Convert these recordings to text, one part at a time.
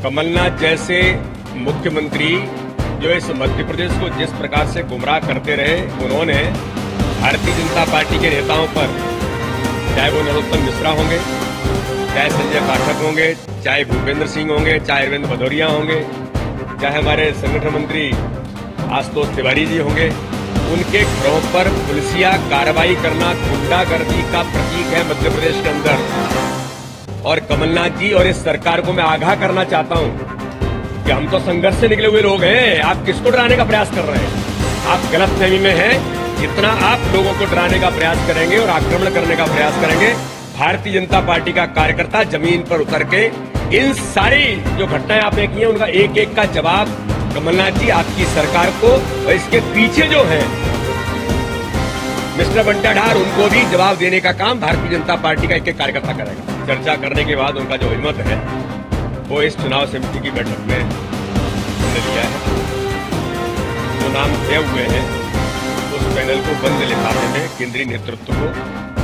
कमलनाथ जैसे मुख्यमंत्री जो इस मध्य प्रदेश को जिस प्रकार से गुमराह करते रहे, उन्होंने भारतीय जनता पार्टी के नेताओं पर, चाहे वो नरोत्तम मिश्रा होंगे, चाहे संजय पाठक होंगे, चाहे भूपेंद्र सिंह होंगे, चाहे अरविंद भदौरिया होंगे, चाहे हमारे संगठन मंत्री आशुतोष तिवारी जी होंगे, उनके घरों पर पुलिसिया कार्रवाई करना गुंडागर्दी का प्रतीक है मध्य प्रदेश के अंदर। और कमलनाथ जी और इस सरकार को मैं आगाह करना चाहता हूं कि हम तो संघर्ष से निकले हुए लोग हैं। आप किसको डराने का प्रयास कर रहे हैं? आप गलतफहमी में हैं। जितना आप लोगों को डराने का प्रयास करेंगे और आक्रमण करने का प्रयास करेंगे, भारतीय जनता पार्टी का कार्यकर्ता जमीन पर उतर के इन सारी जो घटनाएं आपने की हैं उनका एक एक का जवाब कमलनाथ जी आपकी सरकार को और इसके पीछे जो है मिस्टर बंटाढार, उनको भी जवाब देने का काम भारतीय जनता पार्टी का एक एक कार्यकर्ता करेगा। चर्चा करने के बाद उनका जो हिम्मत है वो इस चुनाव समिति की बैठक में हमने लिया है। जो नाम तय हुए हैं उस पैनल को बंद लिफाफे में केंद्रीय नेतृत्व को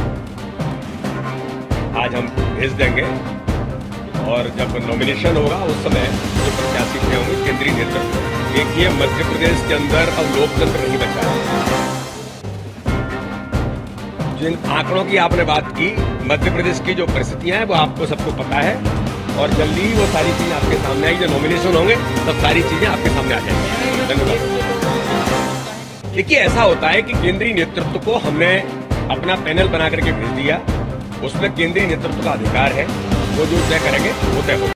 आज हम भेज देंगे और जब नॉमिनेशन होगा उस समय जो प्रत्याशी तय होंगे केंद्रीय नेतृत्व। देखिए, मध्य प्रदेश के अंदर अब लोकतंत्र नहीं बचा है। जिन आंकड़ों की आपने बात की, मध्य प्रदेश की जो परिस्थितियां हैं वो आपको सबको पता है और जल्दी ही वो सारी चीजें आपके सामने आएगी। जब नॉमिनेशन होंगे तब सारी चीजें आपके सामने आ जाएंगी। धन्यवाद। देखिए, ऐसा होता है कि केंद्रीय नेतृत्व को हमने अपना पैनल बना करके भेज दिया, उसमें केंद्रीय नेतृत्व का अधिकार है, वो जो तय करेंगे वो तय होगा।